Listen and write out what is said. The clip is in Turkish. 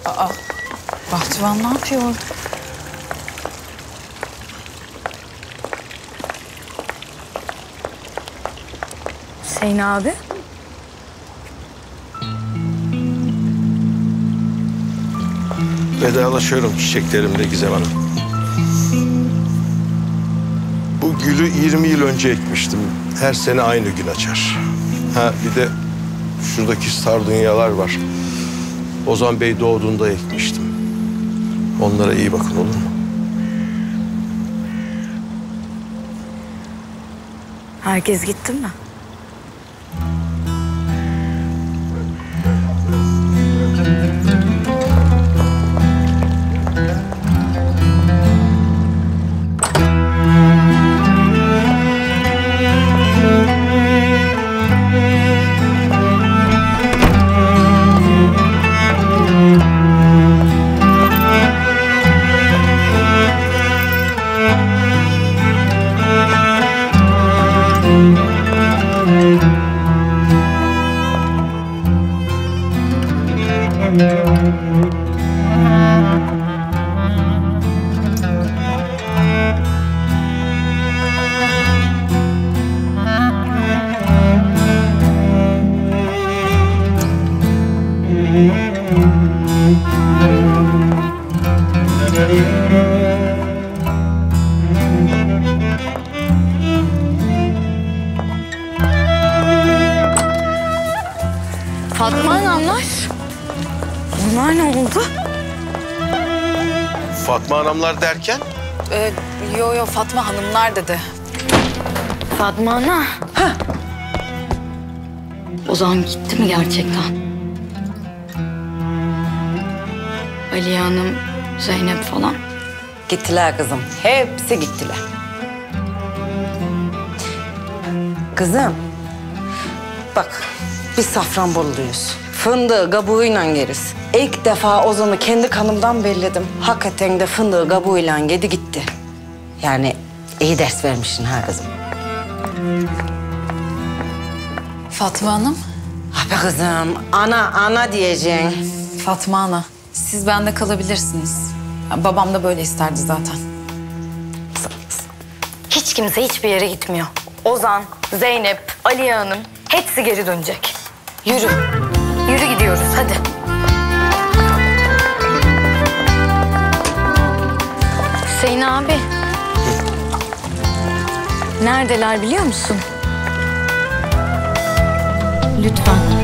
Aa, Bahçıvan ne yapıyor orada? Hüseyin abi. Vedalaşıyorum çiçeklerimle Gizem Hanım. Bu gülü 20 yıl önce ekmiştim. Her sene aynı gün açar. Ha bir de şuradaki sardunyalar var. Ozan Bey doğduğunda ekmiştim. Onlara iyi bakın, olur mu? Herkes gitti mi? Fatma Hanımlar. Onlar ne oldu? Fatma Hanımlar derken? Yo Fatma Hanımlar dedi. Fatma Ana. Ha. Ozan gitti mi gerçekten? Aliye Hanım, Zeynep falan. Gittiler kızım. Hepsi gittiler. Kızım. Bak biz Safranboluluyuz. Fındığı kabuğuyla yeriz. İlk defa Ozan'ı kendi kanımdan belledim. Hakikaten de fındığı kabuğuyla yedi gitti. Yani iyi ders vermişsin ha kızım. Fatma Hanım. Ah be kızım, ana diyeceksin. Fatma Ana, siz bende kalabilirsiniz. Babam da böyle isterdi zaten. Hiç kimse hiçbir yere gitmiyor. Ozan, Zeynep, Aliye Hanım hepsi geri dönecek. Yürü. Yürü gidiyoruz hadi. Hüseyin abi. Neredeler biliyor musun? Lütfen.